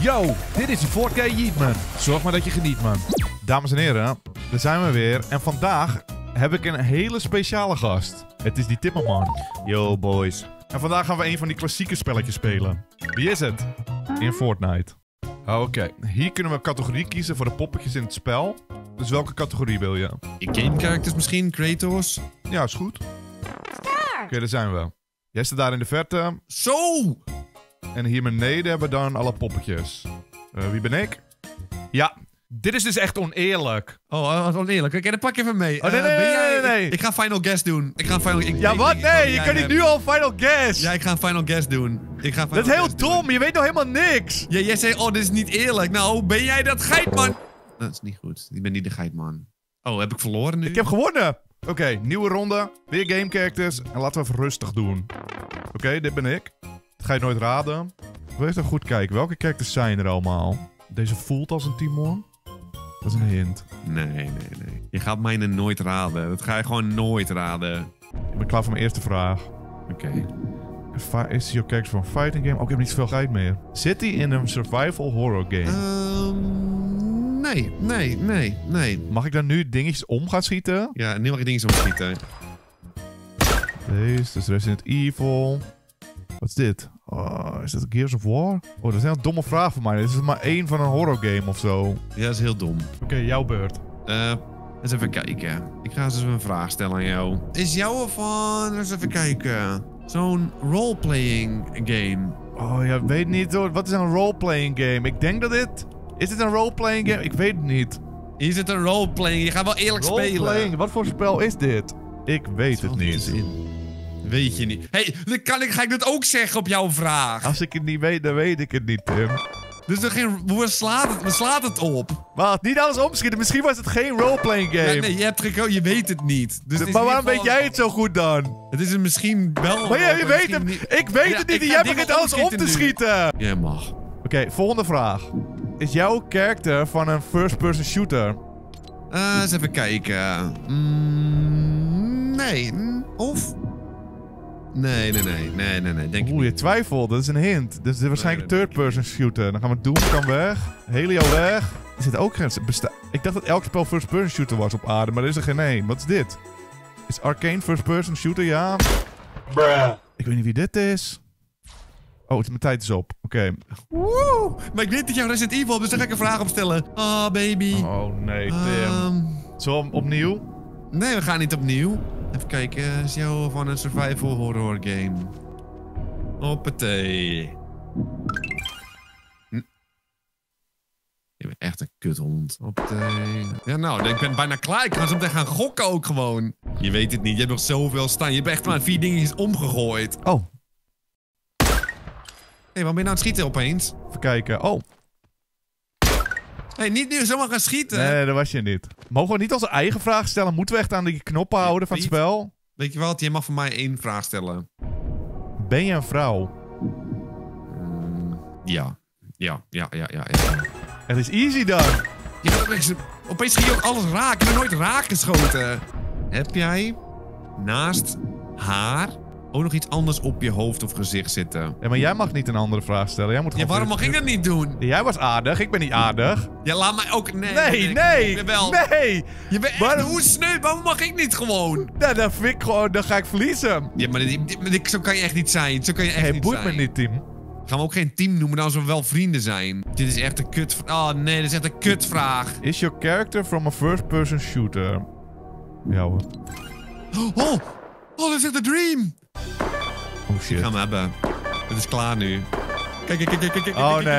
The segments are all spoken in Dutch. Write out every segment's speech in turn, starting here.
Yo, dit is die 4K Yeetman. Zorg maar dat je geniet, man. Dames en heren, daar zijn we weer. En vandaag heb ik een hele speciale gast. Het is die Timmerman. Yo, boys. En vandaag gaan we een van die klassieke spelletjes spelen. Wie is het? In Fortnite. Oké, hier kunnen we een categorie kiezen voor de poppetjes in het spel. Dus welke categorie wil je? Game characters misschien? Kratos? Ja, is goed. Oké, daar zijn we. Jij staat daar in de verte. Zo! En hier beneden hebben we dan alle poppetjes. Wie ben ik? Ja, dit is dus echt oneerlijk. Oh, dat is oneerlijk. Oké, dan pak je even mee. Oh, nee. Ik ga Final Guess doen. Je kan niet nu al Final Guess. Ja, ik ga een Final Guess doen. Dat is heel dom. Je weet nog helemaal niks. Ja, jij zei, oh, dit is niet eerlijk. Nou, ben jij dat geitman? Dat is niet goed. Ik ben niet de geitman. Oh, heb ik verloren nu? Ik heb gewonnen. Oké, nieuwe ronde. Weer game characters. En laten we even rustig doen. Oké, dit ben ik. Dat ga je nooit raden. Wil even goed kijken. Welke characters zijn er allemaal? Deze voelt als een Timon. Dat is een hint. Nee. Je gaat mij nooit raden. Dat ga je gewoon nooit raden. Ik ben klaar voor mijn eerste vraag. Oké. Is your character van een fighting game? Oh, ik heb niet zoveel tijd meer. Zit hij in een survival horror game? Nee. Mag ik dan nu dingetjes om gaan schieten? Ja, nu mag ik dingen zo schieten. Deze, dus Resident Evil. Wat is dit? Oh, is dat Gears of War? Oh, dat is een heel domme vraag voor mij. Dit is maar één van een horror game of zo. Ja, dat is heel dom. Oké, jouw beurt. Eens even kijken. Ik ga eens even een vraag stellen aan jou. Is jou ervan... Eens even kijken. Zo'n roleplaying game. Oh ja, weet niet hoor. Wat is een roleplaying game? Ik denk dat dit... Is dit een roleplaying game? Ik weet het niet. Is het een roleplaying? Je gaat wel eerlijk spelen. Wat voor spel is dit? Ik weet het niet. Weet je niet. Hé, ga ik dat ook zeggen op jouw vraag? Als ik het niet weet, dan weet ik het niet, Tim. Dus er geen... Waar slaat het op? Wacht, niet alles omschieten. Misschien was het geen roleplaying game. Ja, nee, je weet het niet. Dus het maar waarom weet jij het zo goed dan? Het is er misschien wel... Maar je weet het niet. Ik weet het niet en jij begint alles om te schieten. Jij mag. Oké, volgende vraag. Is jouw character van een first-person shooter? Eens even kijken. Nee. Of... Nee. Denk je twijfelt. Dat is een hint. Dus dit is waarschijnlijk een third-person shooter. Dan gaan we Doom kan weg. Helio weg. Er zit ook geen... Ik dacht dat elk spel first-person shooter was op aarde, maar er is er geen één. Wat is dit? Is Arcane first-person shooter? Ja. Bruh. Ik weet niet wie dit is. Oh, mijn tijd is op. Oké. Woe! Maar ik weet dat jou Resident Evil, dus daar ga ik een vraag op stellen. Oh, baby. Oh, nee, Tim. Zullen we opnieuw? Nee, we gaan niet opnieuw. Even kijken, is jou van een survival horror game? Hoppatee. Je bent echt een kuthond. Hoppatee. Ja, nou, ik ben bijna klaar. Ik ga zo meteen gaan gokken ook gewoon. Je weet het niet, je hebt nog zoveel staan. Je hebt echt maar 4 dingetjes omgegooid. Oh. Hé, waarom ben je nou aan het schieten opeens? Even kijken. Oh. Hé, niet nu zomaar gaan schieten. Nee, dat was je niet. Mogen we niet onze eigen vraag stellen? Moeten we echt aan die knoppen houden van het spel? Weet je wat? Je mag voor mij 1 vraag stellen. Ben je een vrouw? Ja. Het is easy dan. Opeens schiet je ook alles raak. Ik heb nooit raak geschoten. Heb jij naast haar ook nog iets anders op je hoofd of gezicht zitten? Ja, maar jij mag niet een andere vraag stellen. Jij moet ja, waarom mag ik dat niet doen? Jij was aardig, ik ben niet aardig. Ja, laat mij ook... Nee. Nee. Je bent echt hoe sneu, waarom mag ik niet gewoon? Nou, dan vind ik gewoon, dan ga ik verliezen. Ja, maar zo kan je echt niet zijn. Zo kan je echt niet boeit zijn. Me niet, team. Gaan we ook geen team noemen, dan als we wel vrienden zijn. Dit is echt een kut... Oh nee, dit is echt een kutvraag. Is your character from a first-person shooter? Ja hoor. Oh, dat is echt een dream. Oh shit. Ik ga hem hebben. Het is klaar nu. Kijk. Oh nee.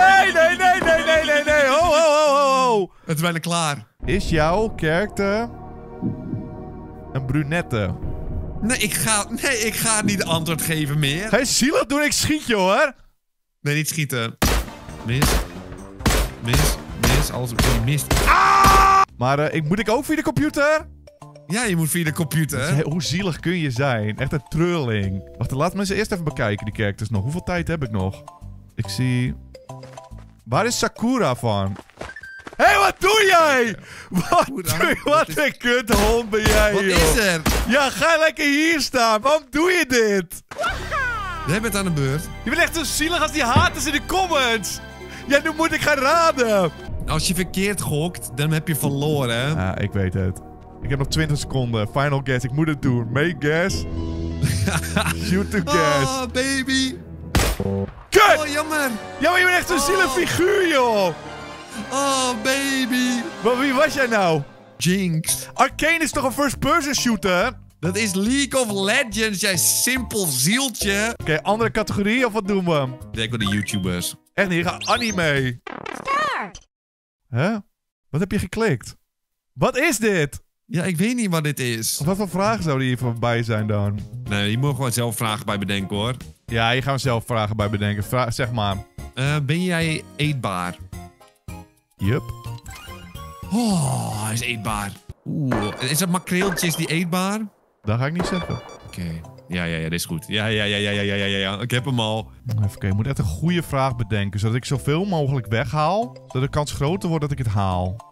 Ho. Het is bijna klaar. Is jouw character een brunette? Nee, ik ga niet antwoord geven meer. Hé, zielig doen, ik schiet je hoor. Nee, niet schieten. Mis. Alles op je mist. Ah! Maar moet ik ook via de computer? Ja, je moet via de computer. Hoe zielig kun je zijn? Echt een trulling. Wacht, laat me ze eerst even bekijken, die characters nog. Hoeveel tijd heb ik nog? Ik zie... Waar is Sakura van? Hé, wat doe jij? Wat een kuthond ben jij, joh. Wat is er? Ja, ga lekker hier staan. Waarom doe je dit? Jij bent aan de beurt. Je bent echt zo zielig als die haters in de comments. Ja, nu moet ik gaan raden. Als je verkeerd gokt, dan heb je verloren. Ja, ik weet het. Ik heb nog 20 seconden. Final guess. Ik moet het doen. Make guess. Shoot to guess. Oh, baby. Kut! Oh, jammer. Ja, maar je bent echt zo'n zielig figuur, joh. Oh, baby. Maar wie was jij nou? Jinx. Arcane is toch een first-person shooter? Dat is League of Legends, jij simpel zieltje. Oké, andere categorie of wat doen we? Denk wel de YouTubers. Echt niet, ik ga anime. Start. Hè? Wat heb je geklikt? Wat is dit? Ja, ik weet niet wat dit is. Wat voor vragen zouden hier voorbij zijn dan? Nee, je moet gewoon zelf vragen bij bedenken, hoor. Ja, hier gaan we zelf vragen bij bedenken. Zeg maar. Ben jij eetbaar? Yup. Oh, hij is eetbaar. Oeh, is dat makreeltjes die eetbaar? Dat ga ik niet zeggen. Oké. Ja, dit is goed. Ja. Ik heb hem al. Even kijken, ik moet echt een goede vraag bedenken. Zodat ik zoveel mogelijk weghaal. Zodat de kans groter wordt dat ik het haal.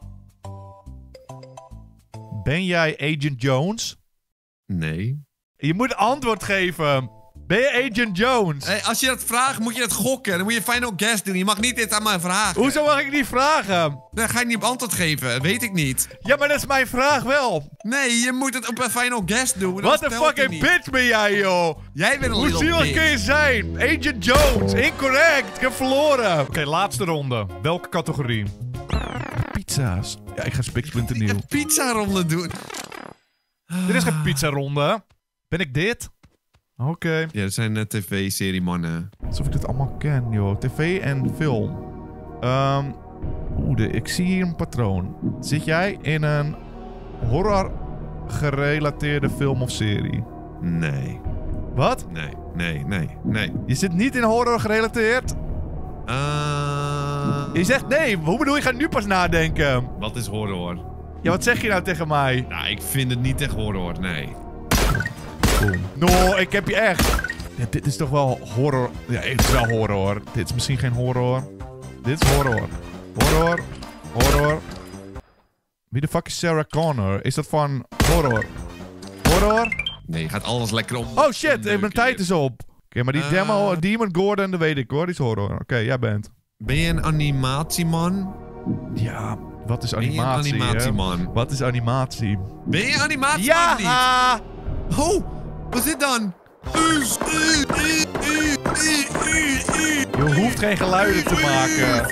Ben jij Agent Jones? Nee. Je moet antwoord geven. Ben je Agent Jones? Hey, als je dat vraagt, moet je dat gokken. Dan moet je final guess doen. Je mag niet dit aan mij vragen. Hoezo mag ik niet vragen? Dan ga je niet op antwoord geven. Dat weet ik niet. Ja, maar dat is mijn vraag wel. Nee, je moet het op een final guess doen. Wat een fucking bitch ben jij, joh. Jij bent een Hoe little zielig bitch. kun je zijn? Agent Jones, incorrect. Ik heb verloren. Oké, laatste ronde. Welke categorie? Pizza's. Ja, ik ga Spiksplinter nieuw. Een pizza-ronde doen. Dit is geen pizza-ronde. Ben ik dit? Oké. Ja, dat zijn tv-serie mannen. Alsof ik dit allemaal ken, joh. TV en film. Ik zie hier een patroon. Zit jij in een horror-gerelateerde film of serie? Nee. Wat? Nee. Je zit niet in horror gerelateerd? Je zegt nee. Hoe bedoel je? Gaat nu pas nadenken. Wat is horror? Ja, wat zeg je nou tegen mij? Nou, ik vind het niet echt horror, nee. No, ik heb je echt. Ja, dit is toch wel horror. Ja, het is wel horror. Dit is misschien geen horror. Dit is horror. Horror. Wie de fuck is Sarah Connor? Is dat van horror? Nee, gaat alles lekker om. Oh shit, mijn tijd is op. Oké, maar die Demon Gordon, dat weet ik hoor. Die is horror. Oké, jij bent. Ben je een animatieman? Ja, wat is Ben je een animatie? animatieman? Wat is animatie? Ben je animatieman of niet? Ja! Oh, wat is dit dan? Je hoeft geen geluiden te maken.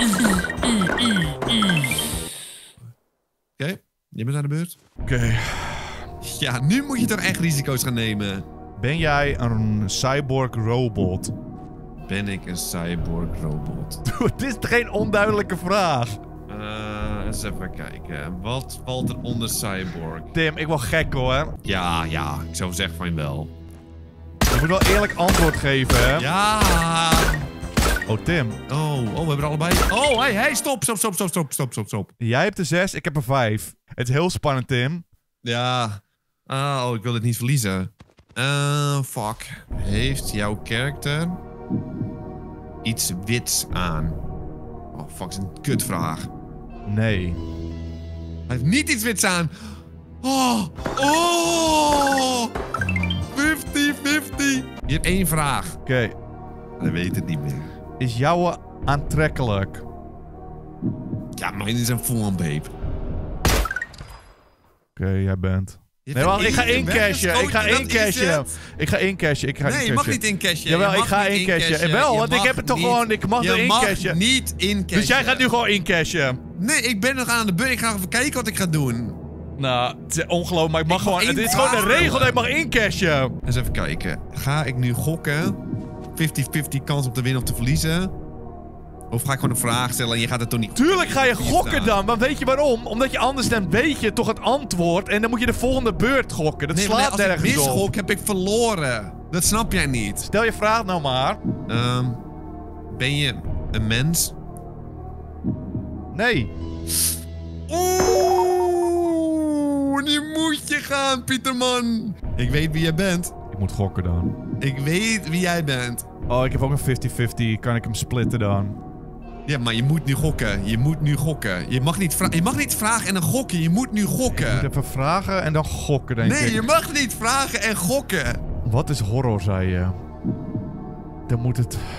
Oké, je bent aan de beurt. Oké. Ja, nu moet je toch echt risico's gaan nemen. Ben jij een cyborg robot? Ben ik een cyborg robot? Het is geen onduidelijke vraag. Eens even kijken. Wat valt er onder cyborg? Tim, ik word gek hoor. Ja, ik zou zeggen van wel. Je moet wel eerlijk antwoord geven, hè? Ja! Oh, Tim. Oh, we hebben er allebei... Oh, hey, stop. Jij hebt er 6, ik heb er 5. Het is heel spannend, Tim. Ja. Ik wil dit niet verliezen. Fuck. Heeft jouw karakter iets wits aan? Oh, fuck, is een kutvraag. Nee. Hij heeft niet iets wits aan. Oh! 50-50. Je hebt 1 vraag. Oké. Hij weet het niet meer. Is jouw aantrekkelijk? Ja, mijn is een full-on babe. Oké, jij bent. Nee, wacht, ik ga incashen. Ik ga incashen. Nee, je mag niet incashen. Jawel, ik ga incashen. Wel, want ik heb het toch gewoon... Ik mag er incashen. Je mag niet incashen. Dus jij gaat nu gewoon incashen? Nee, ik ben nog aan de beurt. Ik ga even kijken wat ik ga doen. Nou, het is ongelooflijk, maar ik mag gewoon... één Het is gewoon vraag een regel dat ik mag incashen. Eens even kijken. Ga ik nu gokken? 50-50 kans om te winnen of te verliezen? Of ga ik gewoon een vraag stellen en je gaat het toch niet... Tuurlijk ga je gokken dan, maar weet je waarom? Omdat je anders dan weet je toch het antwoord en dan moet je de volgende beurt gokken. Dat slaat nergens op. Als ik misgok, heb ik verloren. Dat snap jij niet. Stel je vraag nou maar. Ben je een mens? Nee. Oeh, nu moet je gaan, Pieterman. Ik weet wie jij bent. Ik moet gokken dan. Ik weet wie jij bent. Oh, ik heb ook een 50-50. Kan ik hem splitten dan? Ja, maar je moet nu gokken. Je mag niet vragen en dan gokken. Je moet nu gokken. Ik moet even vragen en dan gokken, denk ik. Nee, je mag niet vragen en gokken. Wat is horror, zei je? Dan moet het...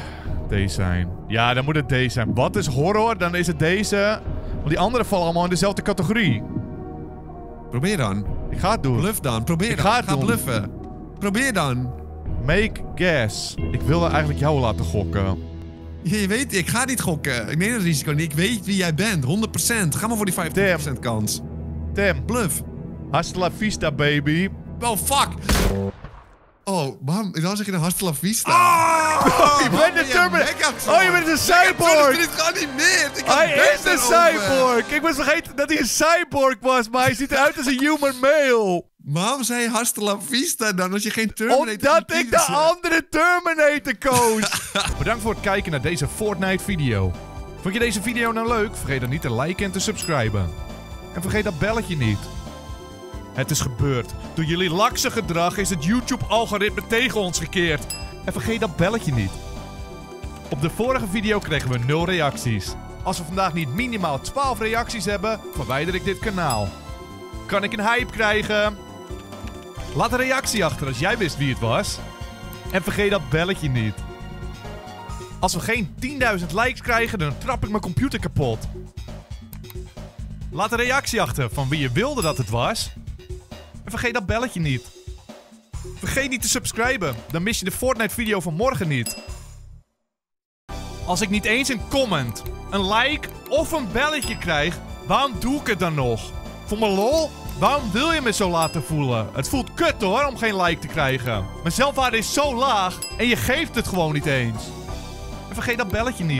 Deze zijn. Ja, dan moet het deze zijn. Wat is horror? Dan is het deze. Want die anderen vallen allemaal in dezelfde categorie. Probeer dan. Ik ga het doen. Bluff dan. Probeer Ik dan. ga het doen. bluffen. Probeer dan. Make guess. Ik wilde eigenlijk jou laten gokken. Je weet, ik ga niet gokken. Ik neem het risico niet. Ik weet wie jij bent. 100%. Ga maar voor die 50% kans. Tim. Bluff. Hasta la vista, baby. Oh, fuck. Oh, man. Dan zeg je een hasta la vista. Je bent een Terminator. Oh, je bent een cyborg. Dit gaat niet meer. Hij is een cyborg. Ik was vergeten dat hij een cyborg was, maar hij ziet eruit als een human male. Waarom zei je hasta la vista dan als je geen Terminator Omdat ik de andere Terminator koos. Bedankt voor het kijken naar deze Fortnite video. Vond je deze video nou leuk? Vergeet dan niet te liken en te subscriben. En vergeet dat belletje niet. Het is gebeurd. Door jullie lakse gedrag is het YouTube-algoritme tegen ons gekeerd. En vergeet dat belletje niet. Op de vorige video kregen we 0 reacties. Als we vandaag niet minimaal 12 reacties hebben, verwijder ik dit kanaal. Kan ik een hype krijgen? Laat een reactie achter als jij wist wie het was. En vergeet dat belletje niet. Als we geen 10.000 likes krijgen, dan trap ik mijn computer kapot. Laat een reactie achter van wie je wilde dat het was. En vergeet dat belletje niet. Vergeet niet te subscriben, dan mis je de Fortnite video van morgen niet. Als ik niet eens een comment, een like of een belletje krijg, waarom doe ik het dan nog? Voor mijn lol? Waarom wil je me zo laten voelen? Het voelt kut hoor, om geen like te krijgen. Mijn zelfwaarde is zo laag en je geeft het gewoon niet eens. En vergeet dat belletje niet.